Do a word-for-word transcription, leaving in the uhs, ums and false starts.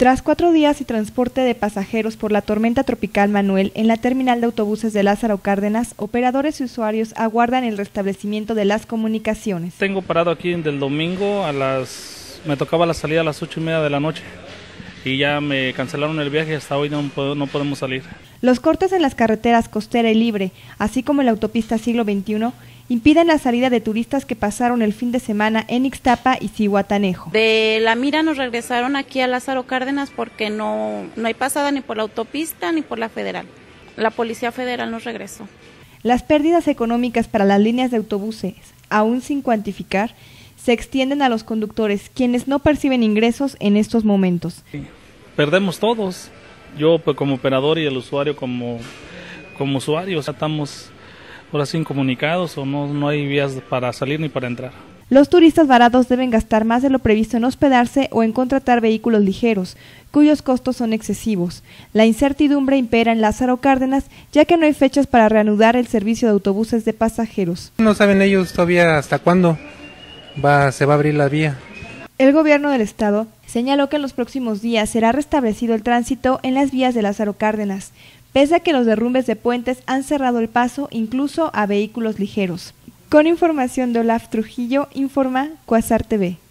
Tras cuatro días y transporte de pasajeros por la tormenta tropical Manuel en la terminal de autobuses de Lázaro Cárdenas, operadores y usuarios aguardan el restablecimiento de las comunicaciones. Tengo parado aquí del domingo a las... me tocaba la salida a las ocho y media de la noche y ya me cancelaron el viaje y hasta hoy no, no podemos salir. Los cortes en las carreteras Costera y Libre, así como en la autopista Siglo veintiuno, impiden la salida de turistas que pasaron el fin de semana en Ixtapa y Zihuatanejo. De La Mira nos regresaron aquí a Lázaro Cárdenas porque no, no hay pasada ni por la autopista ni por la federal. La Policía Federal nos regresó. Las pérdidas económicas para las líneas de autobuses, aún sin cuantificar, se extienden a los conductores, quienes no perciben ingresos en estos momentos. Perdemos todos, yo pues, como operador y el usuario como, como usuario, o sea, estamos ahora sí incomunicados o no, no hay vías para salir ni para entrar. Los turistas varados deben gastar más de lo previsto en hospedarse o en contratar vehículos ligeros, cuyos costos son excesivos. La incertidumbre impera en Lázaro Cárdenas, ya que no hay fechas para reanudar el servicio de autobuses de pasajeros. No saben ellos todavía hasta cuándo va, se va a abrir la vía. El gobierno del estado señaló que en los próximos días será restablecido el tránsito en las vías de Lázaro Cárdenas, pese a que los derrumbes de puentes han cerrado el paso incluso a vehículos ligeros. Con información de Olaf Trujillo, informa Cuasar T V.